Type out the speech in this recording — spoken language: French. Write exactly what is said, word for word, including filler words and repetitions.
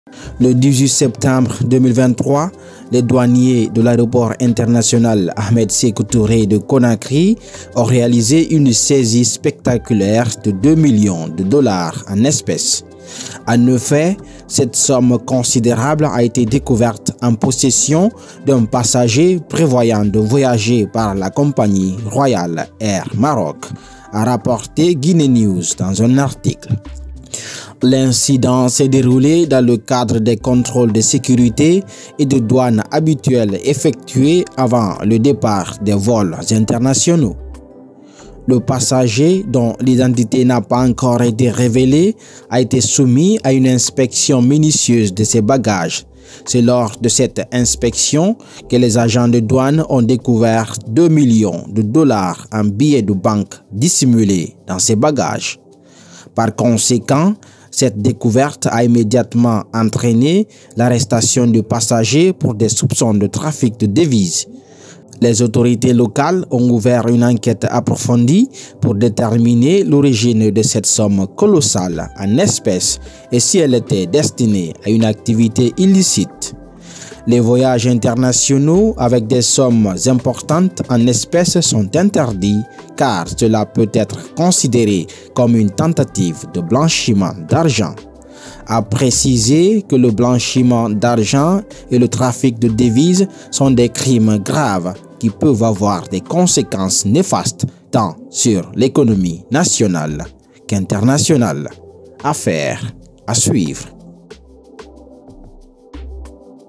Le dix-huit septembre deux mille vingt-trois, les douaniers de l'aéroport international Ahmed Sékou Touré de Conakry ont réalisé une saisie spectaculaire de deux millions de dollars en espèces. En effet, cette somme considérable a été découverte en possession d'un passager prévoyant de voyager par la compagnie Royal Air Maroc, a rapporté Guinée News dans un article. L'incident s'est déroulé dans le cadre des contrôles de sécurité et de douane habituels effectués avant le départ des vols internationaux. Le passager, dont l'identité n'a pas encore été révélée, a été soumis à une inspection minutieuse de ses bagages. C'est lors de cette inspection que les agents de douane ont découvert deux millions de dollars en billets de banque dissimulés dans ses bagages. Par conséquent, cette découverte a immédiatement entraîné l'arrestation du passager pour des soupçons de trafic de devises. Les autorités locales ont ouvert une enquête approfondie pour déterminer l'origine de cette somme colossale en espèces et si elle était destinée à une activité illicite. Les voyages internationaux avec des sommes importantes en espèces sont interdits car cela peut être considéré comme une tentative de blanchiment d'argent. A préciser que le blanchiment d'argent et le trafic de devises sont des crimes graves qui peuvent avoir des conséquences néfastes tant sur l'économie nationale qu'internationale. Affaire à suivre.